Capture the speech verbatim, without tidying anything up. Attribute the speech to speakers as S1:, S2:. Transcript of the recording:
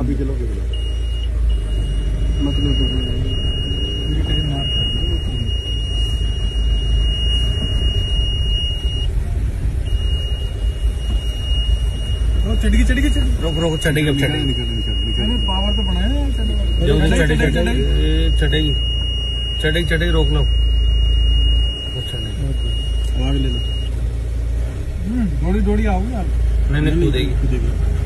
S1: आप ही चलो मतलब
S2: चढ़ी चढ़ी चढ़ी
S3: रोक रोक चढ़ेगी अब चढ़ेगी
S2: पावर तो बनाया
S3: चढ़ेगी चढ़ेगी चढ़ेगी चढ़ेगी चढ़ेगी रोक लो
S2: आवाज ले लो। दौड़ी दौड़ी आओगे आप?
S3: नहीं नहीं कूदेगी।